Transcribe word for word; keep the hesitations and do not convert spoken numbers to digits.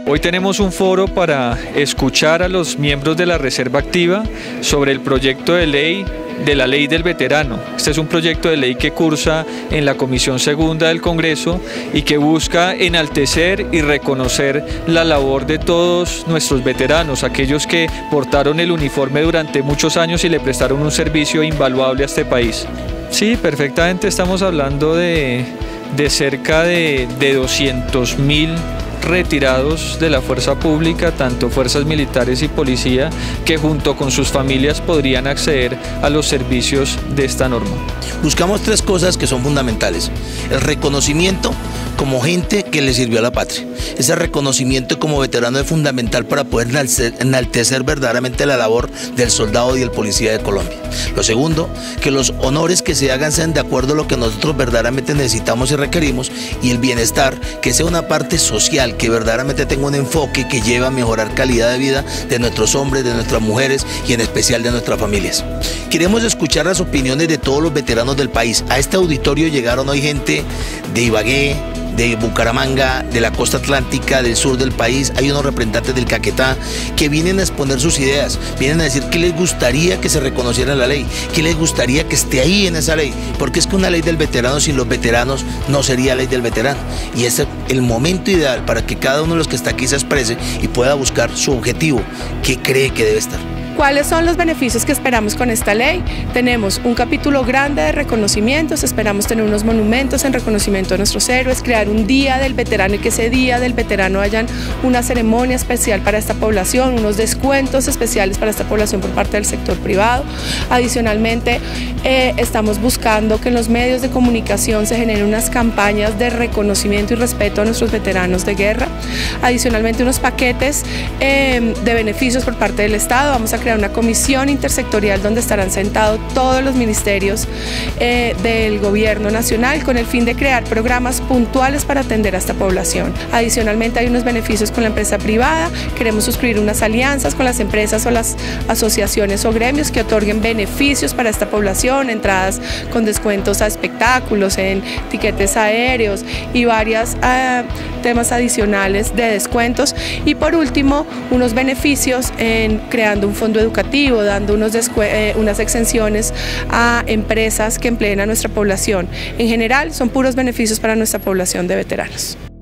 Hoy tenemos un foro para escuchar a los miembros de la Reserva Activa sobre el proyecto de ley de la Ley del Veterano. Este es un proyecto de ley que cursa en la Comisión Segunda del Congreso y que busca enaltecer y reconocer la labor de todos nuestros veteranos, aquellos que portaron el uniforme durante muchos años y le prestaron un servicio invaluable a este país. Sí, perfectamente, estamos hablando de, de cerca de, de doscientos mil retirados de la fuerza pública, tanto fuerzas militares y policía, que junto con sus familias podrían acceder a los servicios de esta norma. Buscamos tres cosas que son fundamentales: el reconocimiento como gente que le sirvió a la patria. Ese reconocimiento como veterano es fundamental para poder enaltecer verdaderamente la labor del soldado y el policía de Colombia. Lo segundo, que los honores que se hagan sean de acuerdo a lo que nosotros verdaderamente necesitamos y requerimos, y el bienestar, que sea una parte social, que verdaderamente tenga un enfoque que lleve a mejorar calidad de vida de nuestros hombres, de nuestras mujeres y en especial de nuestras familias. Queremos escuchar las opiniones de todos los veteranos del país. A este auditorio llegaron hoy gente de Ibagué, de Bucaramanga, de la costa atlántica, del sur del país. Hay unos representantes del Caquetá que vienen a exponer sus ideas, vienen a decir qué les gustaría que se reconociera en la ley, qué les gustaría que esté ahí en esa ley, porque es que una ley del veterano sin los veteranos no sería ley del veterano, y es el momento ideal para que cada uno de los que está aquí se exprese y pueda buscar su objetivo, qué cree que debe estar. ¿Cuáles son los beneficios que esperamos con esta ley? Tenemos un capítulo grande de reconocimientos, esperamos tener unos monumentos en reconocimiento de nuestros héroes, crear un día del veterano y que ese día del veterano hayan una ceremonia especial para esta población, unos descuentos especiales para esta población por parte del sector privado. Adicionalmente, eh, estamos buscando que en los medios de comunicación se generen unas campañas de reconocimiento y respeto a nuestros veteranos de guerra. Adicionalmente, unos paquetes eh, de beneficios por parte del Estado. Vamos a crear una comisión intersectorial donde estarán sentados todos los ministerios eh, del gobierno nacional con el fin de crear programas puntuales para atender a esta población. Adicionalmente, hay unos beneficios con la empresa privada. Queremos suscribir unas alianzas con las empresas o las asociaciones o gremios que otorguen beneficios para esta población, entradas con descuentos a espectáculos, en tiquetes aéreos y varios eh, temas adicionales de descuentos. Y por último, unos beneficios en creando un fondo educativo, dando unos eh, unas exenciones a empresas que empleen a nuestra población. En general, son puros beneficios para nuestra población de veteranos.